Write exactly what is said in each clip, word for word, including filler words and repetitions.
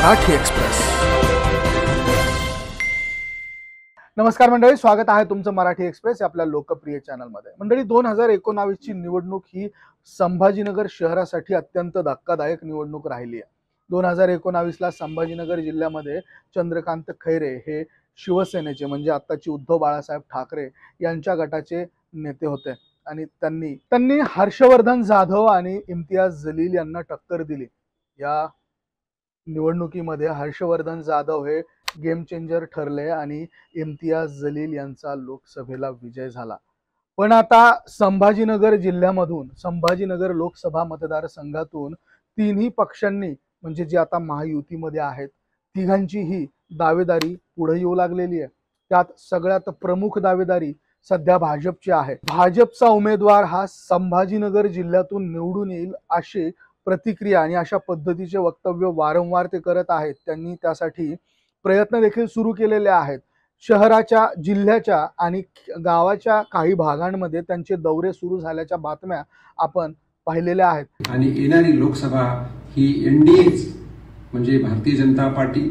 Marathi express. नमस्कार मंडळी, स्वागत आहे तुमचं मराठी एक्सप्रेस या आपल्या लोकप्रिय चॅनलमध्ये। मंडळी, दोन हजार एकोणावीस ची निवडणूक ही संभाजीनगर शहरासाठी अत्यंत धक्कादायक निवडणूक राहिली आहे। दोन हजार एकोणावीस ला संभाजीनगर जिल्ह्यामध्ये चंद्रकांत खैरे हे शिवसेनेचे म्हणजे आत्ताची उद्धव बाळासाहेब ठाकरे यांच्या गटाचे नेते होते आणि त्यांनी त्यांनी हर्षवर्धन जाधव आणि इम्तियाज जलील यांना टक्कर दिली। या निवडणुकीमध्ये हर्षवर्धन जाधव हे गेम चेंजर ठरले आणि इम्तियाज जलील यांचा लोकसभेला विजय झाला। पण आता संभाजीनगर जिल्ह्यामधून संभाजीनगर लोकसभा मतदारसंघातून तिन्ही पक्षांनी म्हणजे जे आता महायुतीमध्ये आहेत तिघांची ही दावेदारी पुढे येऊ लागलेली आहे। त्यात सगळ्यात प्रमुख दावेदारी सध्या भाजपची आहे। भाजपचा उमेदवार हा संभाजीनगर जिल्ह्यातून निवडून येईल अशी प्रतिक्रिया आणि अशा पद्धतीचे वक्तव्य वारंवार ते करत आहेत। त्यांनी त्यासाठी प्रयत्न देखील सुरू केलेले आहेत। शहराच्या जिल्ह्याच्या आणि गावाच्या काही भागांमध्ये त्यांचे दौरे सुरू झाल्याच्या बातम्या आपण पाहिलेल्या आहेत। आणि येणारी लोकसभा ही एनडीएच म्हणजे भारतीय जनता पार्टी,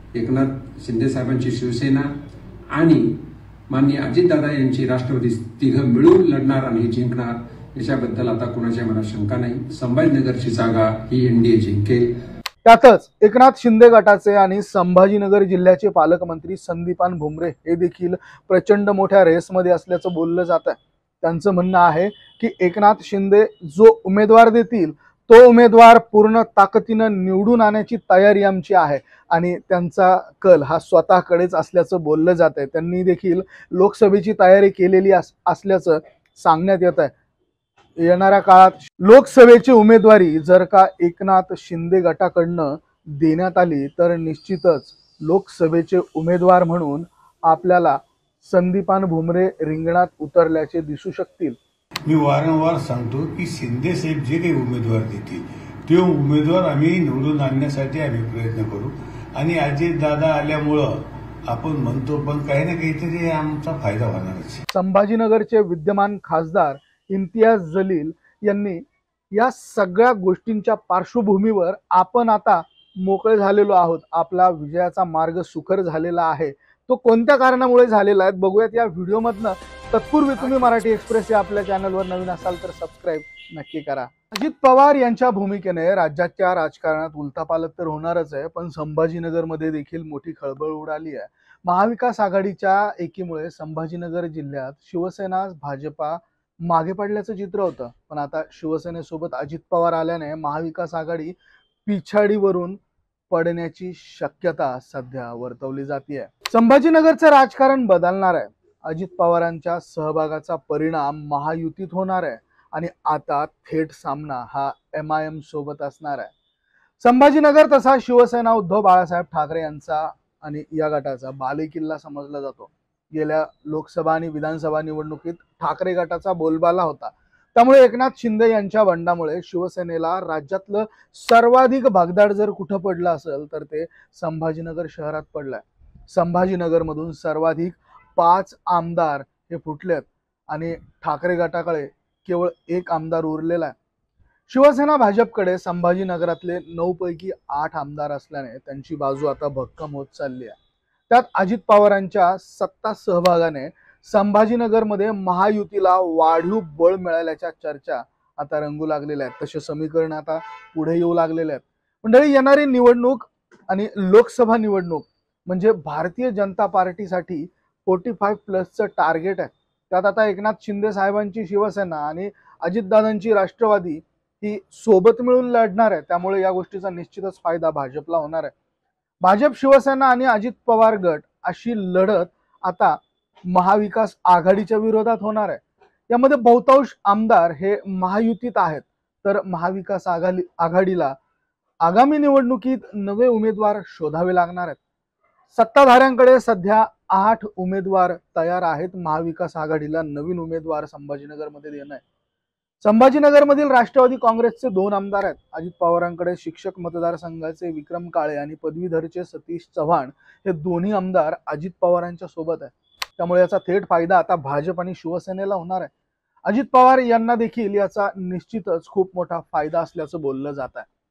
एकनाथ शिंदे साहेबांची शिवसेना आणि माननीय अजितदादा यांची राष्ट्रवादी तिघं मिळून लढणार आणि जिंकणार याच्याबद्दल आता कोणाच्या मनात शंका नाही। संभाजीनगरची जागा ही एनडीए जिंकेल। त्यातच एकनाथ शिंदे गटाचे आणि संभाजीनगर जिल्ह्याचे पालकमंत्री संदीपान भुमरे हे देखील प्रचंड मोठ्या रेसमध्ये असल्याचं बोललं जात आहे। त्यांचं म्हणणं आहे की एकनाथ शिंदे जो उमेदवार देतील तो उमेदवार पूर्ण ताकदीनं निवडून आणण्याची तयारी आमची आहे आणि त्यांचा कल हा स्वतःकडेच असल्याचं बोललं जात आहे। त्यांनी देखील लोकसभेची तयारी केलेली असल्याचं सांगण्यात येत आहे। येणाऱ्या काळात लोकसभेची उमेदवारी जर का एकनाथ शिंदे गटाकडनं देण्यात आली तर निश्चितच लोकसभेचे उमेदवार म्हणून आपल्याला संदीपान भुमरे रिंगणात उतरल्याचे दिसू शकतील। मी वारंवार सांगतो की शिंदे साहेब जे काही उमेदवार देतील ते उमेदवार आम्ही निवडून आणण्यासाठी आम्ही प्रयत्न करू आणि अजित दादा आल्यामुळं आपण म्हणतो पण काही ना काहीतरी आमचा फायदा होणारच। संभाजीनगरचे विद्यमान खासदार इम्तियाज जलील यांनी या सगळ्या गोष्टींच्या पार्श्वभूमीवर आपण आता मोकळे झालेलो आहोत, आपला विजयाचा मार्ग सुकर झालेला आहे। तो कोणत्या कारणामुळे झालेला आहे बघूयात या व्हिडिओमधनं। तत्पूर्वी तुम्ही मराठी एक्सप्रेस या आपल्या चॅनलवर नवीन असाल तर सबस्क्राईब नक्की करा। अजित पवार यांच्या भूमिकेने राज्याच्या राजकारणात उलथापालथ तर होणारच आहे, पण संभाजीनगरमध्ये देखील मोठी खळबळ उडाली आहे। महाविकास आघाडीच्या एकीमुळे संभाजीनगर जिल्ह्यात शिवसेना भाजपा मागे पडल्याचं चित्र होतं, पण आता शिवसेनेसोबत अजित पवार आल्याने महाविकास आघाडी पिछाडीवरून पडण्याची शक्यता सध्या वर्तवली जाते। संभाजीनगरचं राजकारण बदलणार आहे। अजित पवारांच्या सहभागाचा परिणाम महायुतीत होणार आहे आणि आता थेट सामना हा एम आय एम सोबत असणार आहे। संभाजीनगर तसा शिवसेना उद्धव बाळासाहेब ठाकरे यांचा आणि या गटाचा बालेकिल्ला समजला जातो। गेल्या लोकसभा आणि विधानसभा निवडणुकीत ठाकरे गटाचा बोलबाला होता, त्यामुळे एकनाथ शिंदे यांच्या बंडामुळे शिवसेनेला राज्यातलं सर्वाधिक भगदाड जर कुठं पडलं असेल तर ते संभाजीनगर शहरात पडलंय। संभाजीनगरमधून सर्वाधिक पाच आमदार हे फुटलेत आणि ठाकरे गटाकडे केवळ एक आमदार उरलेला आहे। शिवसेना भाजपकडे संभाजीनगरातले नऊ पैकी आठ आमदार असल्याने त्यांची बाजू आता भक्कम होत चालली आहे। त्यात अजित पवारांच्या सत्ता सहभागाने संभाजीनगरमध्ये महायुतीला वाढीव बळ मिळाल्याच्या चर्चा आता रंगू लागलेल्या आहेत। तसे समीकरण आता पुढे येऊ लागलेले आहेत। मंडळी, येणारी निवडणूक आणि लोकसभा निवडणूक म्हणजे भारतीय जनता पार्टीसाठी पंचेचाळीस प्लसचं टार्गेट आहे। त्यात आता एकनाथ शिंदे साहेबांची शिवसेना आणि अजितदादांची राष्ट्रवादी ही सोबत मिळून लढणार आहे, त्यामुळे या गोष्टीचा निश्चितच फायदा भाजपला होणार आहे। भाजप, शिवसेना आणि अजित पवार गट अशी लढत आता महाविकास आघाडीच्या विरोधात होणार आहे। यामध्ये बहुतांश आमदार हे महायुतीत आहेत, तर महाविकास आघाडी आघाडीला आगामी निवडणुकीत नवे उमेदवार शोधावे लागणार आहेत। सत्ताधाऱ्यांकडे सध्या आठ उमेदवार तयार आहेत। महाविकास आघाडीला नवीन उमेदवार संभाजीनगरमध्ये देणं आहे। संभाजीनगरमधील राष्ट्रवादी काँग्रेसचे दोन आमदार आहेत। अजित पवारांकडे शिक्षक मतदारसंघाचे विक्रम काळे आणि पदवीधरचे सतीश चव्हाण हे दोन्ही आमदार अजित पवारांच्या सोबत आहेत, त्यामुळे याचा थेट फायदा आता भाजप आणि शिवसेनेला होणार आहे। अजित पवार यांना देखील याचा निश्चितच खूप मोठा फायदा असल्याचं बोललं जात आहे।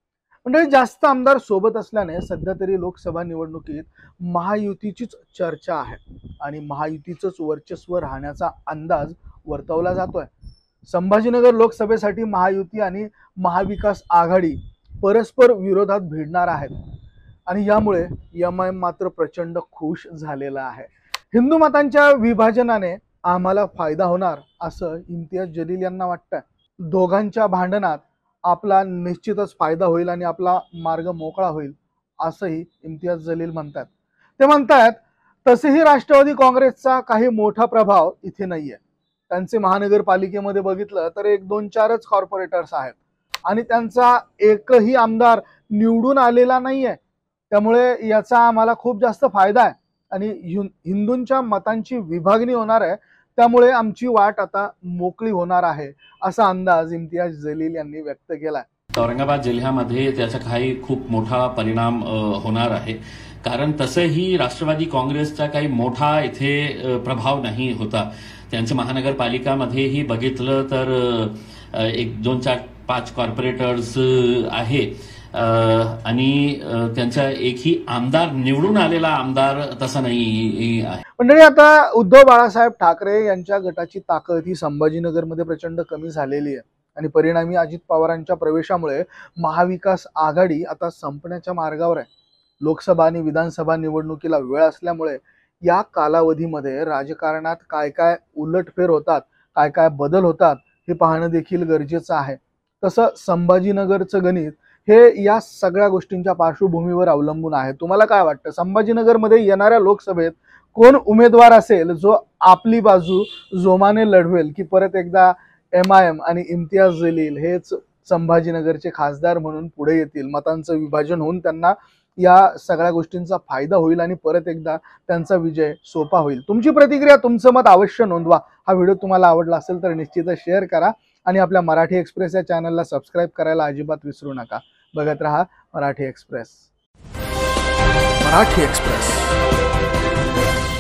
म्हणजे जास्त आमदार सोबत असल्याने सध्या तरी लोकसभा निवडणुकीत महायुतीचीच चर्चा आहे आणि महायुतीचंच वर्चस्व राहण्याचा अंदाज वर्तवला जातोय। संभाजीनगर लोकसभेसाठी महायुती आणि महाविकास आघाडी परस्पर विरोधात भिडणार आहेत आणि यामुळे एम आय एम मात्र प्रचंड खुश झालेला आहे। हिंदू मतांच्या विभाजनाने आम्हाला फायदा होणार असं इम्तियाज जलील यांना वाटतं। दोघांच्या भांडणात आपला निश्चितच फायदा होईल आणि आपला मार्ग मोकळा होईल असंही इम्तियाज जलील म्हणतात। ते म्हणतात तसेही राष्ट्रवादी काँग्रेसचा काही मोठा प्रभाव इथे नाहीये। त्यांचे महानगरपालिकेमध्ये बघितलं तर एक दोन चारच कॉर्पोरेटर्स आहेत आणि त्यांचा एकही आमदार निवडून आलेला नाहीये। त्यामुळे याचा आम्हाला खूप जास्त फायदा आहे आणि हिंदूंच्या मतांची विभागणी होणार आहे, त्यामुळे आमची वाट आता मोकळी होणार आहे असा अंदाज इम्तियाज जलील यांनी व्यक्त केलाय। औरंगाबाद जिल्ह्यामध्ये त्याचा काही खूप मोठा परिणाम होणार आहे, कारण तसंही राष्ट्रवादी काँग्रेसचा काही मोठा इथे प्रभाव नाही होता। त्यांचं महानगरपालिकामध्येही बघितलं तर एक दोन चार पाच कॉर्पोरेटर्स आहे आणि त्यांचा एकही आमदार निवडून आलेला आमदार तसा नाही आहे। मंडळी, आता उद्धव बाळासाहेब ठाकरे यांच्या गटाची ताकद ही संभाजीनगरमध्ये प्रचंड कमी झालेली आहे आणि परिणामी अजित पवारांच्या प्रवेशामुळे महाविकास आघाडी आता संपण्याच्या मार्गावर आहे। लोकसभा आणि विधानसभा निवडणुकीला वेळ असल्यामुळे या कालावधीमध्ये राजकारणात काय काय उलटफेर होतात, काय काय बदल होतात हे पाहणं देखील गरजेचं आहे। तसं संभाजीनगरचं गणित हे या सगळ्या गोष्टींच्या पार्श्वभूमीवर अवलंबून आहे। तुम्हाला काय वाटतं, संभाजीनगरमध्ये येणाऱ्या लोकसभेत कोण उमेदवार असेल जो आपली बाजू जोमाने लढवेल, की परत एकदा एम आय एम आणि इम्तियाज जलील हेच संभाजीनगरचे खासदार म्हणून पुढे येतील, मतांचं विभाजन होऊन त्यांना या सगळ्या गोष्टींचा फायदा होईल आणि परत एकदा त्यांचा विजय सोपा होईल? तुमची प्रतिक्रिया, तुमचं मत अवश्य नोंदवा। हा व्हिडिओ तुम्हाला आवडला असेल तर निश्चितच शेअर करा आणि आपल्या मराठी एक्सप्रेस या चॅनलला सबस्क्राईब करायला अजिबात विसरू नका। बघत रहा मराठी एक्सप्रेस। मराठी एक्सप्रेस।